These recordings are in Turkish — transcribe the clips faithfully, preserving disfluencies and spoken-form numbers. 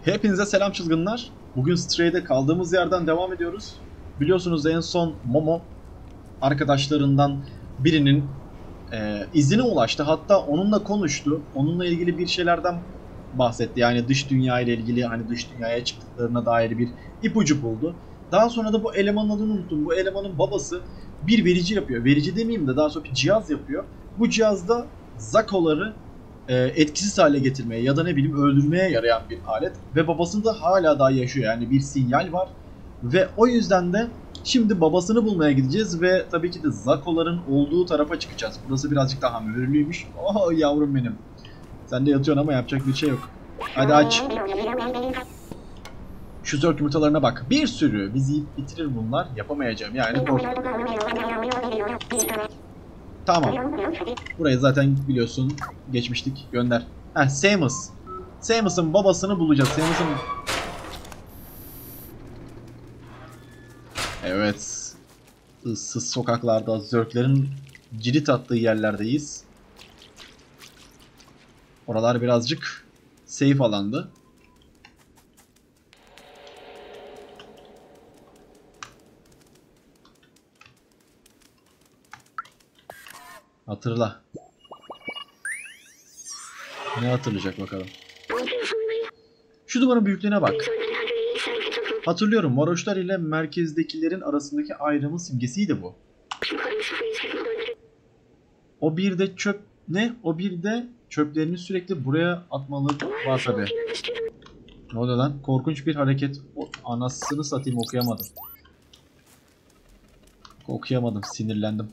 Hepinize selam çılgınlar. Bugün Stray'de kaldığımız yerden devam ediyoruz. Biliyorsunuz en son Momo arkadaşlarından birinin e, izine ulaştı. Hatta onunla konuştu. Onunla ilgili bir şeylerden bahsetti. Yani dış dünya ile ilgili, hani dış dünyaya çıktıklarına dair bir ipucu buldu. Daha sonra da bu elemanın adını unuttum. Bu elemanın babası bir verici yapıyor. Verici demeyeyim de daha sonra bir cihaz yapıyor. Bu cihazda Zako'ları etkisiz hale getirmeye ya da ne bileyim öldürmeye yarayan bir alet ve babasında hala daha yaşıyor, yani bir sinyal var ve o yüzden de şimdi babasını bulmaya gideceğiz ve tabii ki de Zako'ların olduğu tarafa çıkacağız. Burası birazcık daha mühürlüymüş. Oh yavrum benim, sen de yatıyorsun ama yapacak bir şey yok. Hadi aç. Şu zörk yumurtalarına bak, bir sürü, bizi yiyip bitirir bunlar, yapamayacağım yani, korktum. Tamam. Burayı zaten biliyorsun. Geçmiştik. Gönder. Heh, Samus. Samus'un babasını bulacağız. Samus'un... Evet. Issız sokaklarda, zörklerin cirit attığı yerlerdeyiz. Oralar birazcık safe alandı. Hatırla. Ne hatırlayacak bakalım. Şu duvarın büyüklüğüne bak. Hatırlıyorum, varoşlar ile merkezdekilerin arasındaki ayrımın simgesiydi bu. O bir de çöp... Ne? O bir de çöplerini sürekli buraya atmalı var tabi. Ne oluyor lan? Korkunç bir hareket. O, anasını satayım, okuyamadım. Okuyamadım, sinirlendim.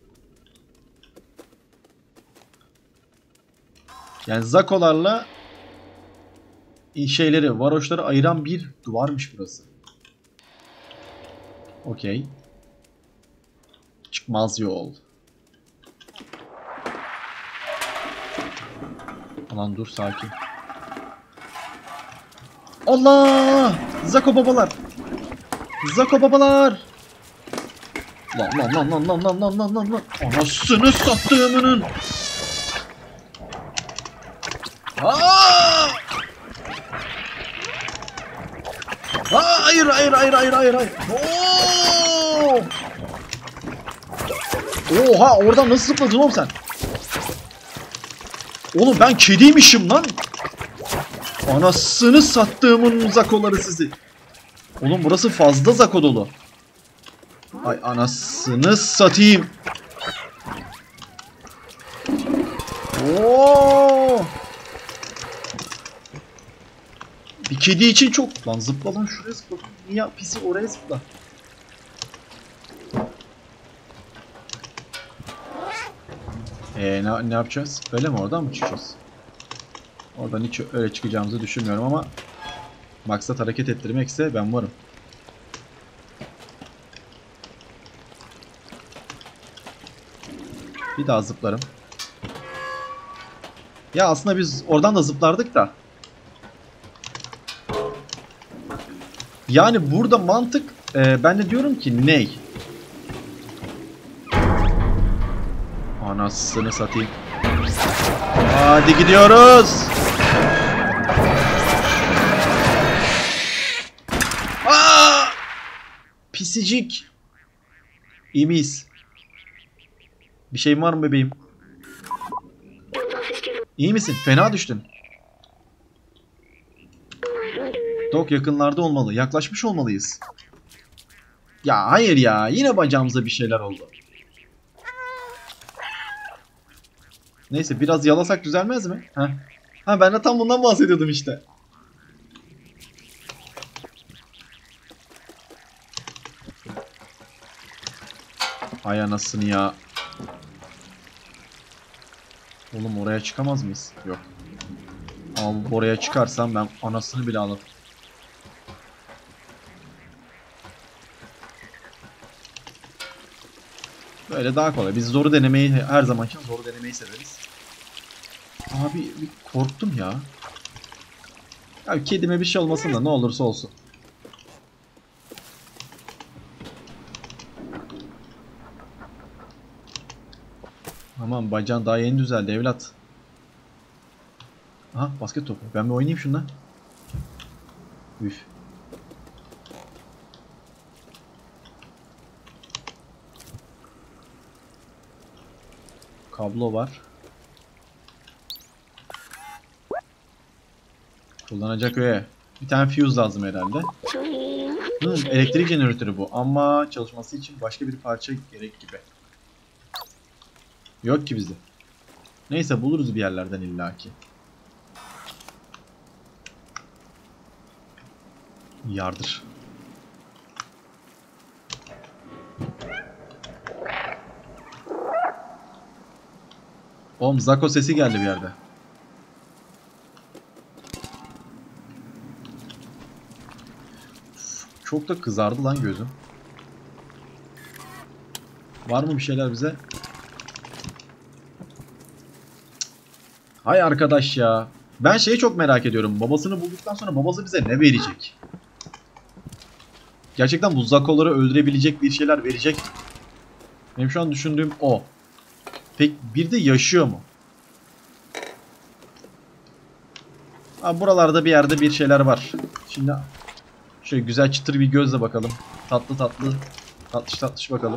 Yani Zako'larla şeyleri, varoşları ayıran bir duvarmış burası. Okey. Çıkmaz yol. Aman dur, sakin. Allah! Zako babalar! Zako babalar! Lan lan lan lan lan lan lan lan lan lan! Anasını sattığımının! Aa! Hayır hayır hayır hayır hayır hayır. Oo! Oha, oradan nasıl zıpladın oğlum sen? Oğlum ben kediymişim lan. Anasını sattığımın Zakoları sizi. Oğlum burası fazla Zako dolu. Ay anasını satayım. Oo! Bir kedi için çok... Lan zıpla lan, şuraya zıpla. Niye pisi oraya zıpla? Eee ne, ne yapacağız? Böyle mi, oradan mı çıkacağız? Oradan hiç öyle çıkacağımızı düşünmüyorum ama maksat hareket ettirmekse ben varım. Bir daha zıplarım. Ya aslında biz oradan da zıplardık da. Yani burada mantık, e, ben de diyorum ki ney? Anasını satayım. Hadi gidiyoruz. Aa! Pisicik. İyi miyiz? Bir şeyin var mı bebeğim? İyi misin? Fena düştün. Dok yakınlarda olmalı. Yaklaşmış olmalıyız. Ya hayır ya. Yine bacağımıza bir şeyler oldu. Neyse, biraz yalasak düzelmez mi? Heh. Ha, ben de tam bundan bahsediyordum işte. Hay anasını ya. Oğlum oraya çıkamaz mıyız? Yok. Ama oraya çıkarsam ben anasını bile alırım. Böyle daha kolay. Biz zoru denemeyi, her zaman için zoru denemeyi severiz. Abi bir korktum ya. Ya kedime bir şey olmasın da ne olursa olsun. Aman bacağın daha yeni düzeldi evlat. Aha, basket topu. Ben bir oynayayım şundan. Üf. Kablo var. Kullanacak öyle. Bir tane fuse lazım herhalde. Hmm, elektrik jeneratörü bu ama çalışması için başka bir parça gerek gibi. Yok ki bizde. Neyse buluruz bir yerlerden illaki. Yardır. Oğlum Zako sesi geldi bir yerde. Çok da kızardı lan gözüm. Var mı bir şeyler bize? Hay arkadaş ya. Ben şeyi çok merak ediyorum. Babasını bulduktan sonra babası bize ne verecek? Gerçekten bu Zako'ları öldürebilecek bir şeyler verecek. Benim şu an düşündüğüm o. Peki bir de yaşıyor mu? Ha, buralarda bir yerde bir şeyler var. Şimdi şöyle güzel çıtır bir gözle bakalım. Tatlı tatlı. Tatlış tatlış bakalım.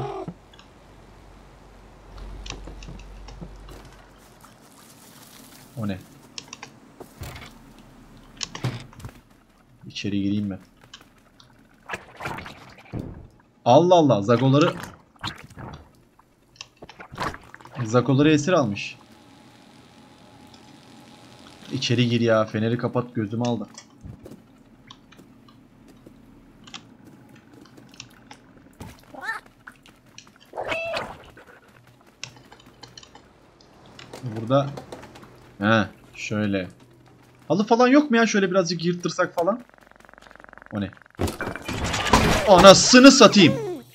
O ne? İçeri gireyim ben. Allah Allah. Zagoları Zagoları esir almış. İçeri gir ya. Feneri kapat. Gözümü aldı. Burada he şöyle. Halı falan yok mu ya? Şöyle birazcık yırttırsak falan. O ne? Anasını satayım.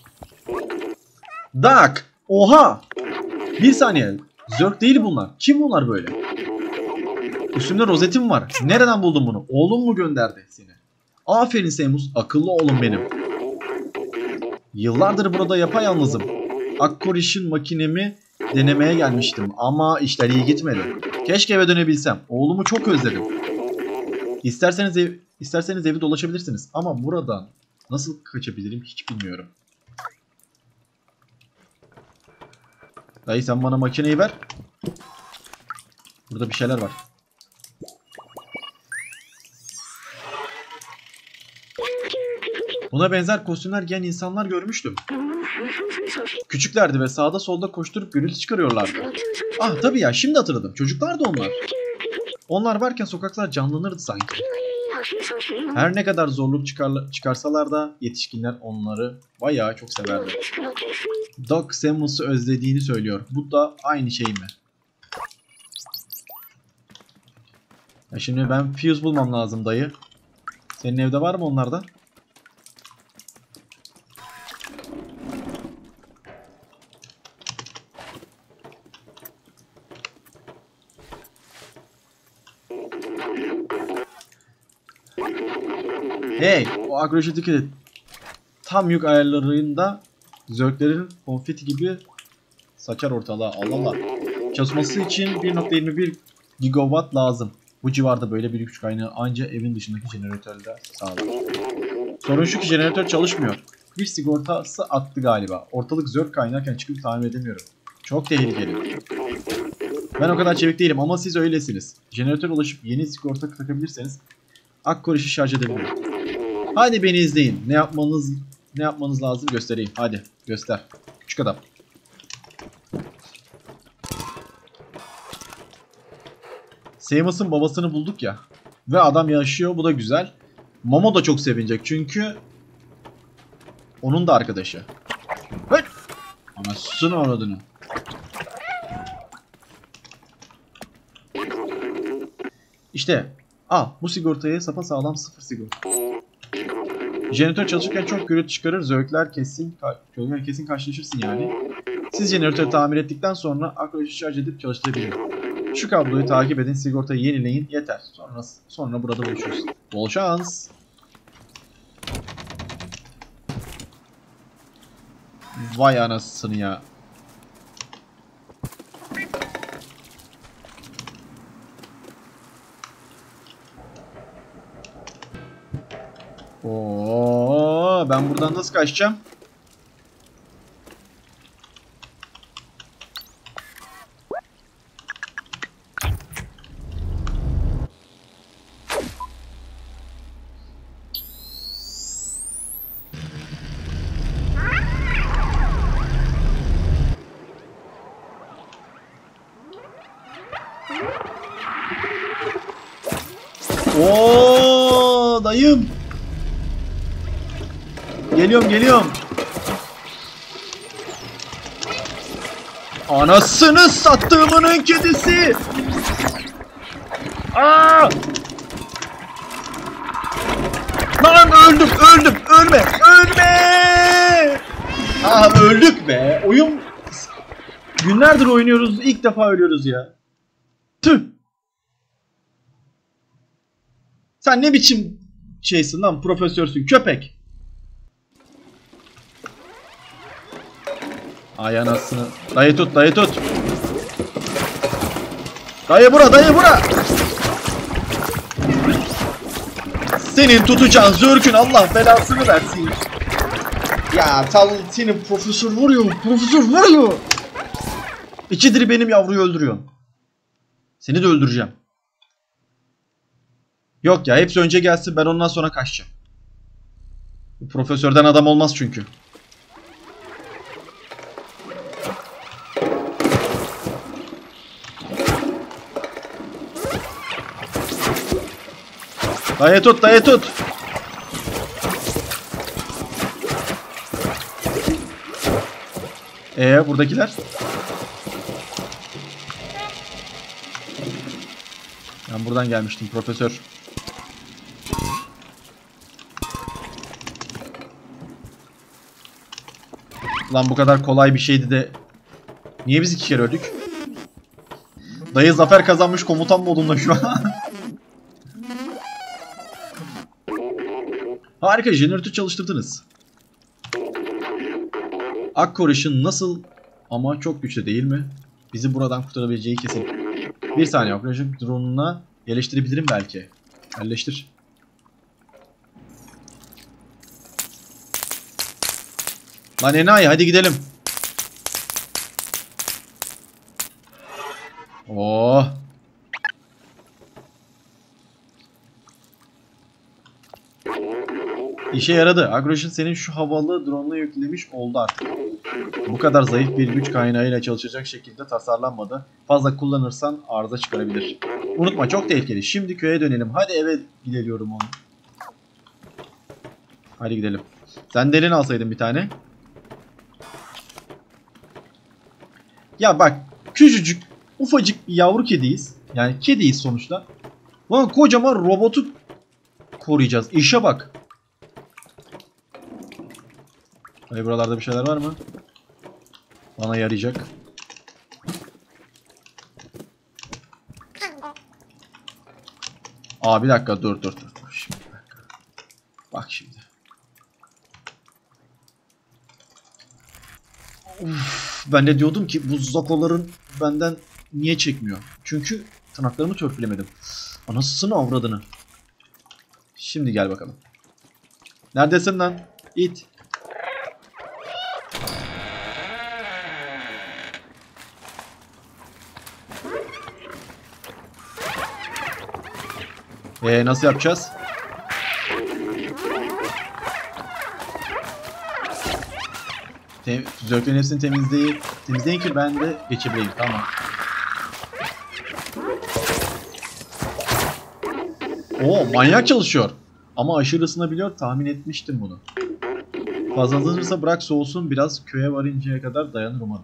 Dak. Oha. Bir saniye. Zörk değil bunlar. Kim bunlar böyle? Üstümde rozetim var. Nereden buldun bunu? Oğlum mu gönderdi seni? Aferin Seamus. Akıllı oğlum benim. Yıllardır burada yapayalnızım. Akkoriş'in makinemi denemeye gelmiştim. Ama işler iyi gitmedi. Keşke eve dönebilsem. Oğlumu çok özledim. İsterseniz, ev, isterseniz evi dolaşabilirsiniz. Ama buradan nasıl kaçabilirim hiç bilmiyorum. Dayı sen bana makineyi ver. Burada bir şeyler var. Buna benzer kostümler giyen insanlar görmüştüm. Küçüklerdi ve sağda solda koşturup gürültü çıkarıyorlardı. Ah tabii ya, şimdi hatırladım. Çocuklardı onlar. Onlar varken sokaklar canlanırdı sanki. Her ne kadar zorluk çıkar, çıkarsalar da yetişkinler onları bayağı çok severdi. Doc Samus'u özlediğini söylüyor. Bu da aynı şey mi? Ya şimdi ben fuse bulmam lazım dayı. Senin evde var mı onlardan? Hey, o agroşe dikkat et. Tam yük ayarlarında zörklerin konfeti gibi saçar ortalığa. Allah Allah. Çalışması için bir nokta yirmi bir gigawatt lazım. Bu civarda böyle bir güç kaynağı ancak evin dışındaki jeneratörde sağlar. Sorun şu ki jeneratör çalışmıyor. Bir sigortası attı galiba. Ortalık zörk kaynarken çıkıp tamir edemiyorum. Çok tehlikeli. Ben o kadar çevik değilim ama siz öylesiniz. Jeneratör ulaşıp yeni sigorta takabilirseniz Akkor işi şarj edebilirim. Hadi beni izleyin. Ne yapmanız ne yapmanız lazım göstereyim. Hadi göster. Küçük adam. Samus'un babasını bulduk ya. Ve adam yaşıyor. Bu da güzel. Momo da çok sevinecek çünkü onun da arkadaşı. Hıt! Anasını avradını. İşte. Al bu sigortayı sapasağlam sıfır sigorta. Jeneratör çalışırken çok gürültü çıkarır. Zörkler kesin ka kesin karşılaşırsın yani. Siz jeneratörü tamir ettikten sonra akroşu şarj edip çalıştırabilirim. Şu kabloyu takip edin, sigortayı yenileyin yeter. Sonra sonra burada buluşuruz. Bol şans. Vay anasını ya. Oo, ben buradan nasıl kaçacağım? Oo, dayım. Geliyorum, geliyorum. Anasını sattığımının kedisi. Aa! Lan öldüm, öldüm, ölme, ölme. Aa, öldük be. Oyun günlerdir oynuyoruz, ilk defa ölüyoruz ya. Tüh. Sen ne biçim şeysin lan, profesörsün köpek. Ay anasını. Dayı tut, dayı tut. Dayı bura, dayı bura. Senin tutacağın zörkün Allah belasını versin. Ya tal senin profesör vuruyor, profesör vuruyor. İkidir benim yavruyu öldürüyorsun. Seni de öldüreceğim. Yok ya, hepsi önce gelsin, ben ondan sonra kaçacağım. Bu profesörden adam olmaz çünkü. Dayı tut, dayı tut. Ee buradakiler? Ben buradan gelmiştim profesör. Lan bu kadar kolay bir şeydi de niye biz iki kere öldük? Dayı zafer kazanmış komutan modunda şu an. Harika, jeneratör çalıştırdınız. Akkor ışın nasıl ama çok güçlü değil mi? Bizi buradan kurtarabileceği kesin. Bir saniye, Akkor ışın drone'una yerleştirebilirim belki. Yerleştir. Lan enayi, hadi gidelim. Oh. İşe yaradı. Agroşin senin şu havalı drone'la yüklemiş oldu artık. Bu kadar zayıf bir güç kaynağıyla çalışacak şekilde tasarlanmadı. Fazla kullanırsan arıza çıkarabilir. Unutma, çok tehlikeli. Şimdi köye dönelim. Hadi eve gidiyorum onu. Hadi gidelim. Sen derin alsaydın bir tane. Ya bak, küçücük, ufacık bir yavru kediyiz. Yani kediyiz sonuçta. Lan kocaman robotu koruyacağız. İşe bak. Hayır, buralarda bir şeyler var mı? Bana yarayacak. Aa bir dakika, dur dur dur. Şimdi bir dakika. Bak şimdi. Uf, ben de diyordum ki bu zakoların benden niye çekmiyor? Çünkü tırnaklarımı törpülemedim. Anasını avradını. Şimdi gel bakalım. Neredesin lan? İt. Ee, nasıl yapacağız? Tem Zörklerin hepsini temizleyin. Temizleyin ki ben de geçebileyim. Tamam. Oo, manyak çalışıyor. Ama aşırı ısınabiliyor. Tahmin etmiştim bunu. Fazla ısınırsa bırak soğusun biraz. Köye varıncaya kadar dayanır umarım.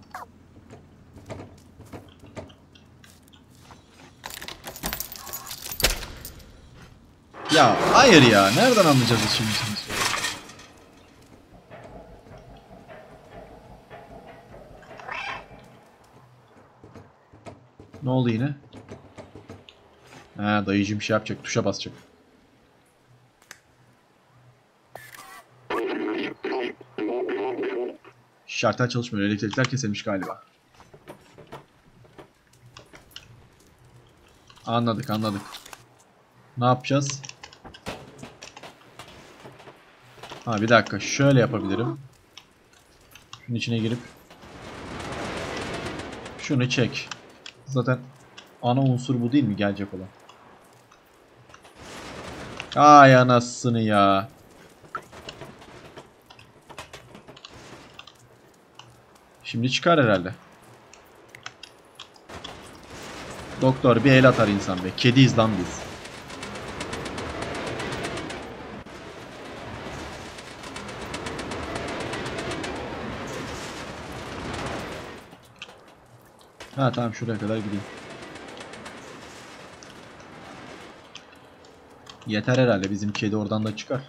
Ya hayır ya. Nereden anlayacağız şimdi şimdi? Ne oldu yine? Ha, dayıcım şey yapacak. Tuşa basacak. Şartel çalışmıyor. Elektrikler kesilmiş galiba. Anladık anladık. Ne yapacağız? Ha bir dakika, şöyle yapabilirim. Şunun içine girip şunu çek. Zaten ana unsur bu değil mi gelecek olan? Ay anasını ya. Şimdi çıkar herhalde. Doktor bir el atar insan be. Kediyiz lan biz. Ha tamam, şuraya kadar gideyim. Yeter herhalde, bizim kedi oradan da çıkar.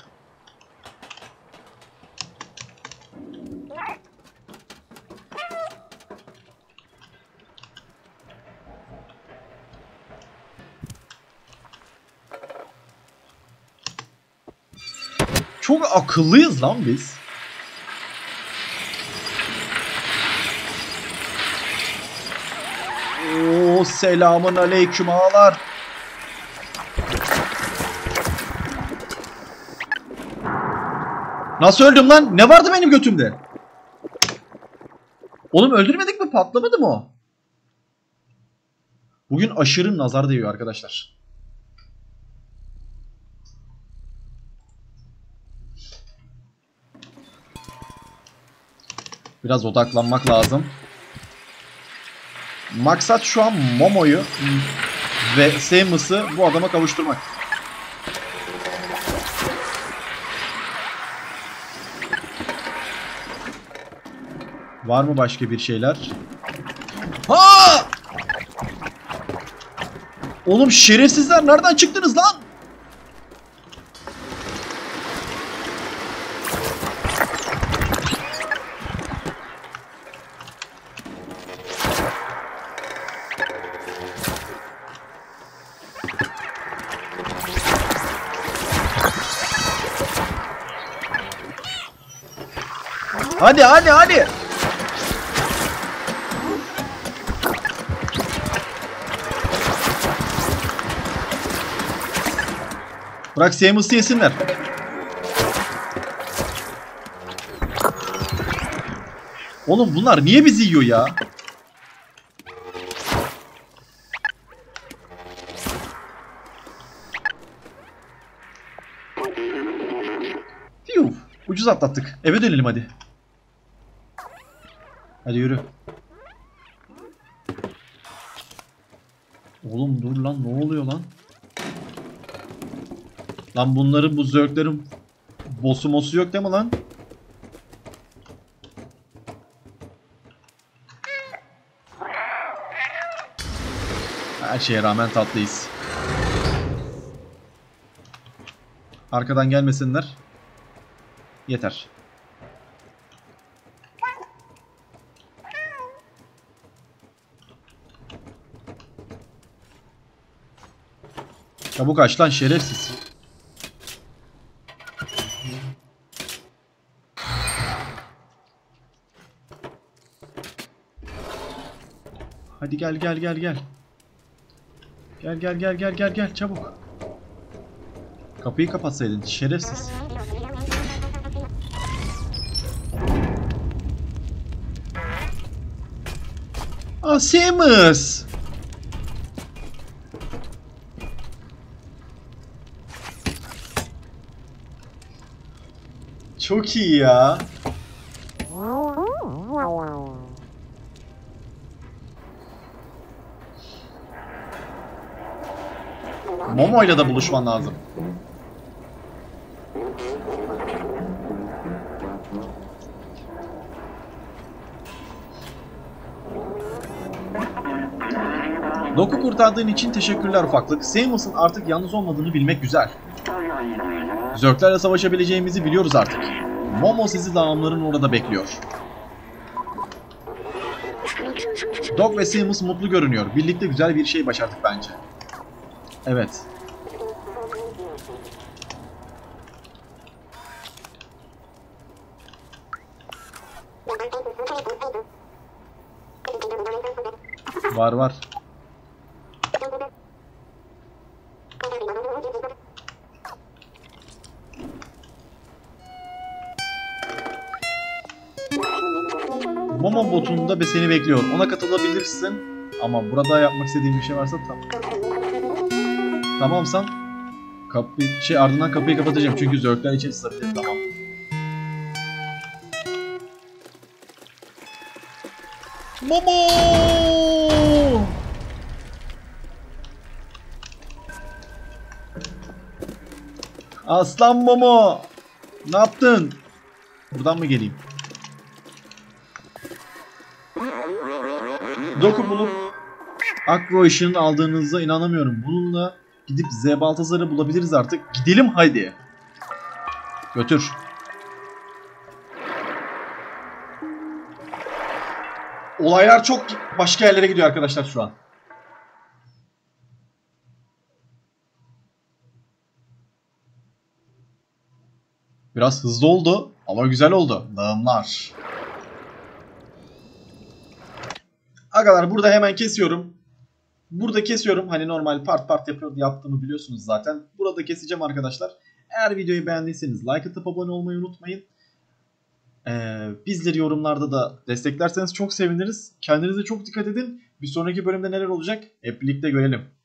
Çok akıllıyız lan biz. Oo, selamun aleyküm ağalar. Nasıl öldüm lan? Ne vardı benim götümde? Oğlum öldürmedik mi? Patlamadı mı o? Bugün aşırı nazar değiyor arkadaşlar. Biraz odaklanmak lazım. Maksat şu an Momo'yu ve Samus'ı bu adama kavuşturmak. Var mı başka bir şeyler? Ha! Oğlum şerefsizler, nereden çıktınız lan? Hadi hadi hadi. Bırak Samus'u yesinler. Oğlum bunlar niye bizi yiyor ya? Fiyuf. Ucuz atlattık. Eve dönelim hadi. Hadi yürü. Oğlum dur lan, ne oluyor lan? Lan bunların, bu zörklerin boss'u mosu yok değil mi lan? Her şeye rağmen tatlıyız. Arkadan gelmesinler. Yeter. Çabuk aç lan şerefsiz. Hadi gel gel gel gel. Gel gel gel gel gel gel çabuk. Kapıyı kapatsaydın şerefsiz. Aa, Samus. Çok iyi ya. Momo'yla da buluşman lazım. Doku kurtardığın için teşekkürler ufaklık. Samus'un artık yalnız olmadığını bilmek güzel. Zörklerle savaşabileceğimizi biliyoruz artık. Momo sizi dağımların orada bekliyor. Dog ve Samus mutlu görünüyor. Birlikte güzel bir şey başardık bence. Evet. Var var. Momo botunda be seni bekliyor. Ona katılabilirsin. Ama burada yapmak istediğin bir şey varsa tamam. Tamamsan kapı şey ardından kapıyı kapatacağım çünkü zörkler için sızabilir. Tamam. Momo! Aslan Momo! Ne yaptın? Buradan mı geleyim? Doku bulup Akro ışığını aldığınızda inanamıyorum. Bununla gidip Z Baltazar'ı bulabiliriz artık. Gidelim haydi. Götür. Olaylar çok başka yerlere gidiyor arkadaşlar şu an. Biraz hızlı oldu ama güzel oldu. Dağımlar. Agalar burada hemen kesiyorum. Burada kesiyorum. Hani normal part part yapıyor, yaptığımı biliyorsunuz zaten. Burada keseceğim arkadaşlar. Eğer videoyu beğendiyseniz like atıp abone olmayı unutmayın. Ee, bizleri yorumlarda da desteklerseniz çok seviniriz. Kendinize çok dikkat edin. Bir sonraki bölümde neler olacak hep birlikte görelim.